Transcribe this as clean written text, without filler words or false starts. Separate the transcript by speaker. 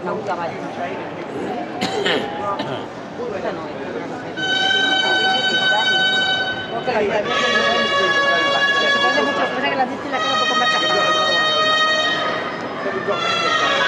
Speaker 1: Me gusta más. Esta no es. Porque la idea es que se pone mucho, pasa que la diste y la queda un poco más chapada.